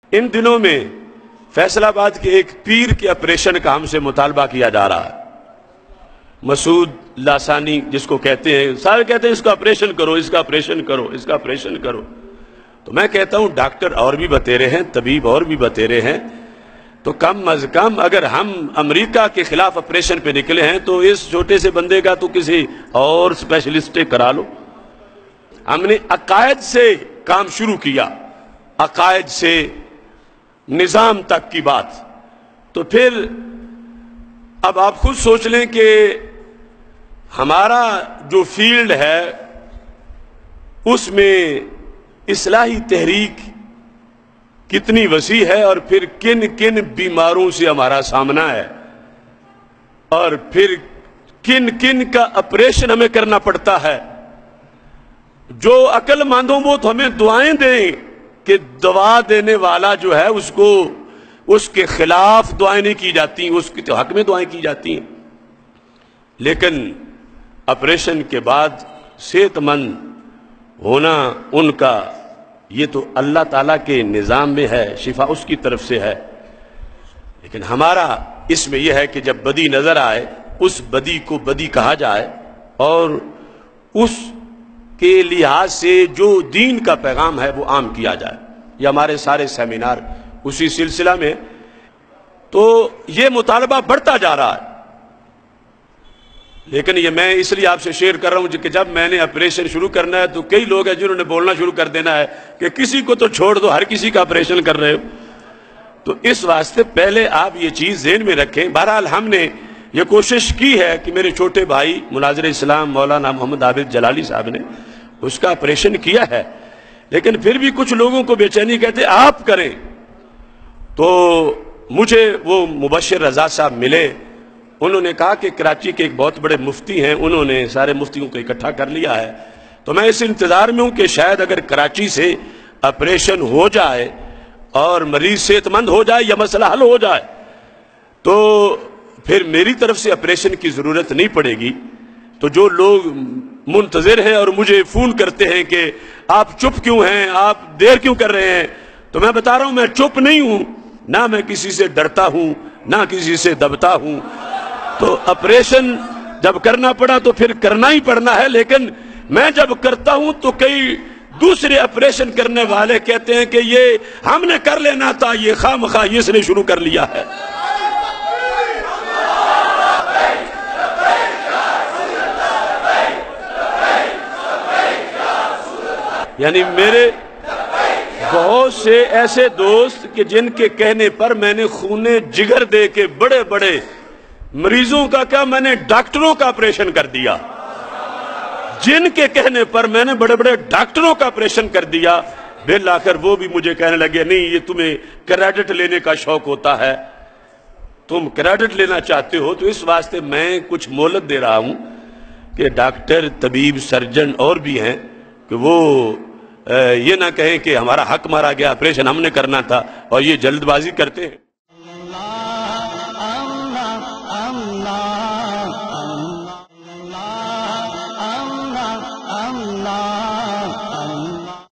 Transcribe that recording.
ان دنوں میں فیصل آباد کے ایک پیر کے آپریشن کا ہم سے مطالبہ کیا جا رہا ہے، مسعود لاسانی جس کو کہتے ہیں، سارے کہتے ہیں اس کا آپریشن کرو، اس کا آپریشن کرو، اس کا آپریشن کرو۔ تو میں کہتا ہوں ڈاکٹر اور بھی بتیرے ہیں، طبیب اور بھی بتیرے ہیں، تو کم از کم اگر ہم امریکہ کے خلاف آپریشن پہ نکلے ہیں تو اس چھوٹے سے بندے کا تو کسی اور اسپیشلسٹ کرا لو۔ ہم نے عقائد سے کام شروع کیا، عقائد سے نظام تک کی بات، تو پھر اب آپ خود سوچ لیں کہ ہمارا جو فیلڈ ہے اس میں اصلاحی تحریک کتنی وسیع ہے، اور پھر کن کن بیماروں سے ہمارا سامنا ہے، اور پھر کن کن کا آپریشن ہمیں کرنا پڑتا ہے۔ جو عقل مندوں وہ تو ہمیں دعائیں دیں کہ دوا دینے والا جو ہے اس کے خلاف دعائیں نہیں کی جاتی، اس کے حق میں دعائیں کی جاتی ہیں، لیکن آپریشن کے بعد صحت مند ہونا ان کا، یہ تو اللہ تعالیٰ کے نظام میں ہے، شفا اس کی طرف سے ہے۔ لیکن ہمارا اس میں یہ ہے کہ جب بدی نظر آئے اس بدی کو بدی کہا جائے، اور اس کے لحاظ سے جو دین کا پیغام ہے وہ عام کیا جائے۔ یہ ہمارے سارے سیمینار اسی سلسلہ میں، تو یہ مطالبہ بڑھتا جا رہا ہے۔ لیکن یہ میں اس لیے آپ سے شیئر کر رہا ہوں کہ جب میں نے آپریشن شروع کرنا ہے تو کئی لوگ ہیں جنہوں نے بولنا شروع کر دینا ہے کہ کسی کو تو چھوڑ دو، ہر کسی کا آپریشن کر رہے ہو۔ تو اس واسطے پہلے آپ یہ چیز ذہن میں رکھیں۔ بہرحال ہم نے یہ کوشش کی ہے کہ میرے چھوٹے بھائی مناظر اسلام مولانا محمد عابد جلالی صاحب نے اس کا آپریشن کیا ہے، لیکن پھر بھی کچھ لوگوں کو بے چینی کہتے آپ کریں۔ تو مجھے وہ مبشر رضا صاحب ملے، انہوں نے کہا کہ کراچی کے ایک بہت بڑے مفتی ہیں، انہوں نے سارے مفتیوں کو اکٹھا کر لیا ہے، تو میں اس انتظار میں ہوں کہ شاید اگر کراچی سے آپریشن ہو جائے اور مریض صحت مند ہو جائے یا مسئلہ حل ہو جائے تو پھر میری طرف سے آپریشن کی ضرورت نہیں پڑے گی۔ تو جو لوگ منتظر ہیں اور مجھے فون کرتے ہیں کہ آپ چپ کیوں ہیں، آپ دیر کیوں کر رہے ہیں، تو میں بتا رہا ہوں میں چپ نہیں ہوں، نہ میں کسی سے ڈرتا ہوں نہ کسی سے دبتا ہوں۔ تو آپریشن جب کرنا پڑا تو پھر کرنا ہی پڑنا ہے، لیکن میں جب کرتا ہوں تو کئی دوسرے آپریشن کرنے والے کہتے ہیں کہ یہ ہم نے کر لینا تھا، یہ خواہ مخواہ اس نے شروع کر لیا ہے۔ یعنی میرے بہت سے ایسے دوست کہ جن کے کہنے پر میں نے خون جگر دے کے بڑے بڑے مریضوں کا کیا، میں نے ڈاکٹروں کا آپریشن کر دیا، جن کے کہنے پر میں نے بڑے بڑے ڈاکٹروں کا آپریشن کر دیا۔ بل آ کر وہ بھی مجھے کہنے لگے نہیں یہ تمہیں کریڈٹ لینے کا شوق ہوتا ہے، تم کریڈٹ لینا چاہتے ہو، تو اس واسطے میں کچھ مہلت دے رہا ہوں کہ ڈاکٹر طبیب سرجن اور بھی ہیں کہ وہ یہ نہ کہیں کہ ہمارا حق مارا گیا، آپریشن ہم نے کرنا تھا، اور یہ جلد بازی کرتے ہیں۔